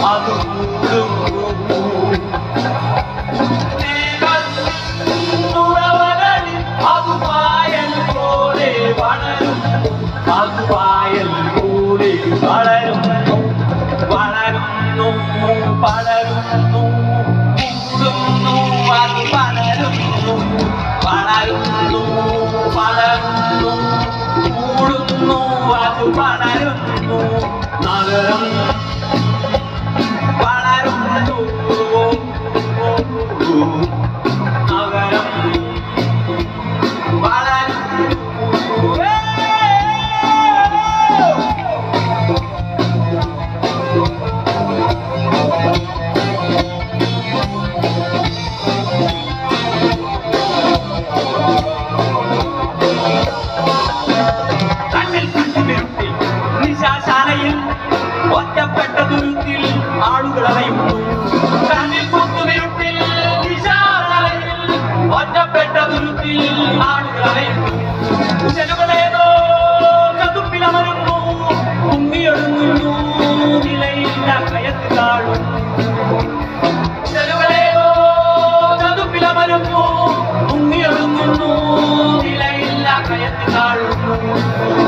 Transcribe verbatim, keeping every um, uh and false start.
അത് കൂടുന്നു അത് പായൽ പോലെ വളരുന്നു അത് പായൽ പോലെ വളരുന്നു വളരുന്നു പടരുന്നു കൂടുന്നു അത് പടരുന്നു വളരുന്നു പടരുന്നു കൂടുന്നു അത് പടരുന്നു നഗരം വളരുന്നു നഗരം നിശാശാലയിൽ ഒറ്റപ്പെട്ട ദുരിതത്തിൽ ആളുകൾ അറിയുന്നു കണ്ണിൽ കുത്തുവിരുട്ടിൽ നിശാശാലയിൽ ഒറ്റപ്പെട്ട ദുരിതത്തിൽ ആളുകൾ അറിയുന്നു ജനങ്ങളേതോ ചതുപ്പിലമരുന്നു മുങ്ങിയൊടുങ്ങുന്നു നിലയില്ല കയത്ത് താഴും ജനങ്ങളേതോ ചതുപ്പിലമരുന്നു മുങ്ങിയൊടുങ്ങുന്നു നിലയില്ല കയത്ത് താഴുന്നു